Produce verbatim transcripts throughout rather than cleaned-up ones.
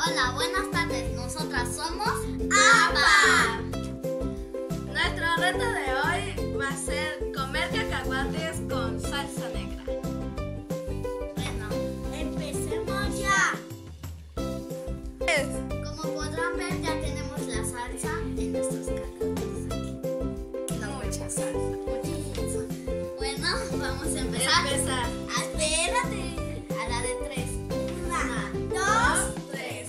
Hola, buenas tardes. Nosotras somos APA. Nuestro reto de hoy va a ser comer cacahuates con salsa negra. Bueno, empecemos ya. Como podrán ver, ya tenemos la salsa en nuestros cacahuates aquí. Mucha salsa. Muchísimo. Bueno, vamos a empezar. Empezar. Ah, espérate. A la de tres. Una, dos, tres.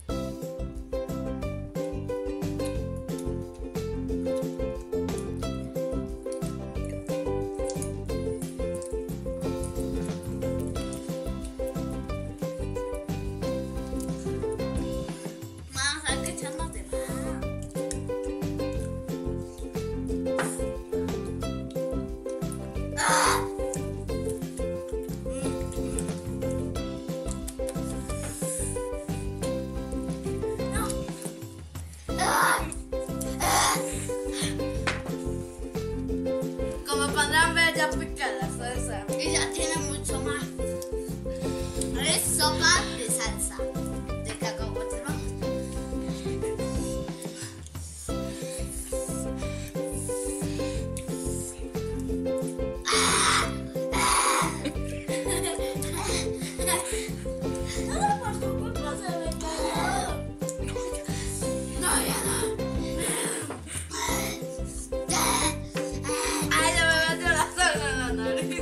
Vamos a ver echando de más. ¡Ah! Como podrán ver, ya pica la salsa. Y ya tiene mucho más. Es sopa de salsa de cacahuate. Vamos. Todo por tu culpa se me cayó. No, ya no. Ay, ya me metió la salsa en la nariz.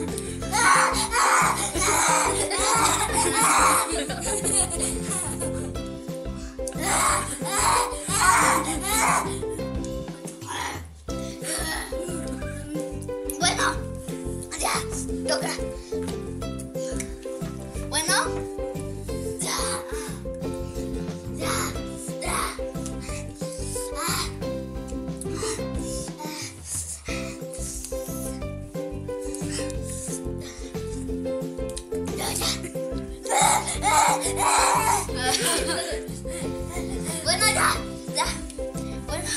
Bueno, ya, toca. Bueno, ya, ya, ya. Ah. Ya, ya. Bueno, ya, ya. Bueno.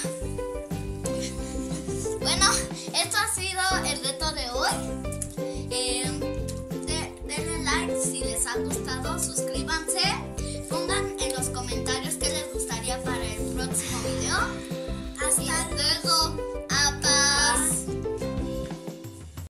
Bueno, esto ha sido el reto de hoy. Eh, de- denle like si les ha gustado, suscríbanse, pongan en